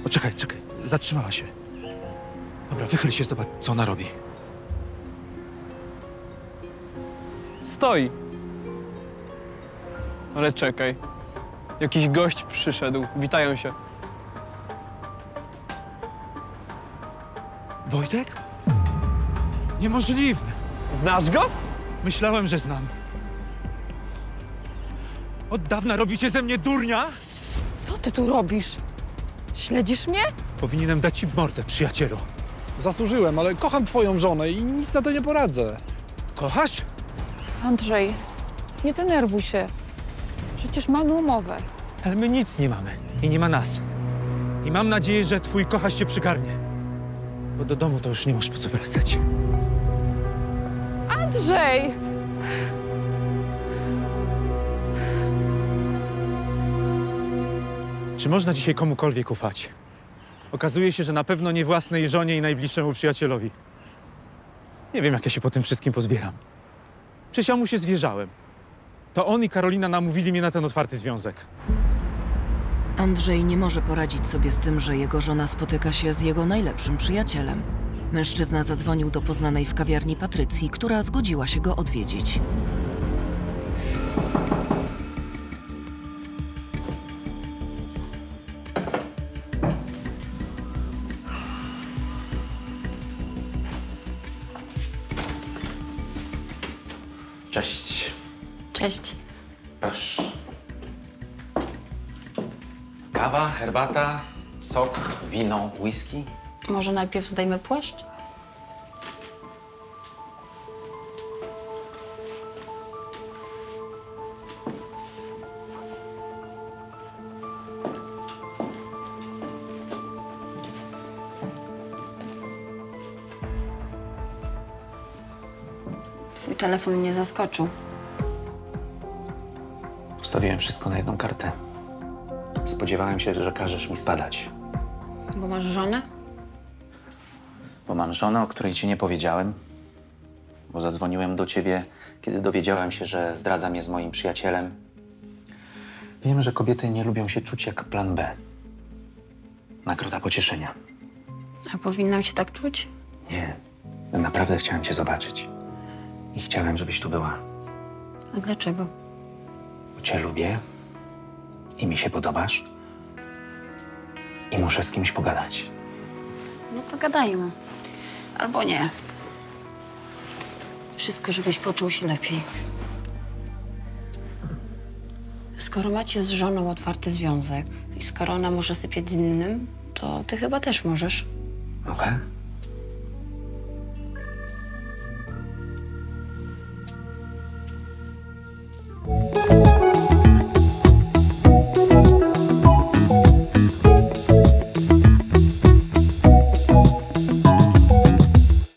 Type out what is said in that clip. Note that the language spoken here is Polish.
O, czekaj. Zatrzymała się. Dobra, wychyl się, zobacz, co ona robi. Stoi. Ale czekaj. Jakiś gość przyszedł. Witają się. Wojtek? Niemożliwe. Znasz go? Myślałem, że znam. Od dawna robicie ze mnie durnia? Co ty tu robisz? Śledzisz mnie? Powinienem dać ci w mordę, przyjacielu. Zasłużyłem, ale kocham twoją żonę i nic na to nie poradzę. Kochasz? Andrzej, nie denerwuj się. Przecież mamy umowę. Ale my nic nie mamy i nie ma nas. I mam nadzieję, że twój kochasz cię przygarnie. Bo do domu to już nie masz po co wracać. Andrzej! Czy można dzisiaj komukolwiek ufać? Okazuje się, że na pewno nie własnej żonie i najbliższemu przyjacielowi. Nie wiem, jak ja się po tym wszystkim pozbieram. Przecież ja mu się zwierzałem. To on i Karolina namówili mnie na ten otwarty związek. Andrzej nie może poradzić sobie z tym, że jego żona spotyka się z jego najlepszym przyjacielem. Mężczyzna zadzwonił do poznanej w kawiarni Patrycji, która zgodziła się go odwiedzić. Cześć. Cześć. Proszę. Kawa, herbata, sok, wino, whisky. Może najpierw zdejmę płaszcz? Twój telefon mnie zaskoczył. Postawiłem wszystko na jedną kartę. Spodziewałem się, że każesz mi spadać. Bo masz żonę? Bo mam żonę, o której ci nie powiedziałem. Bo zadzwoniłem do ciebie, kiedy dowiedziałem się, że zdradza mnie z moim przyjacielem. Wiem, że kobiety nie lubią się czuć jak plan B. Nagroda pocieszenia. A powinnam się tak czuć? Nie. Naprawdę chciałem cię zobaczyć. I chciałem, żebyś tu była. A dlaczego? Bo cię lubię i mi się podobasz. I muszę z kimś pogadać. No to gadajmy. Albo nie. Wszystko, żebyś poczuł się lepiej. Skoro macie z żoną otwarty związek i skoro ona może sypiać z innym, to ty chyba też możesz. Mogę?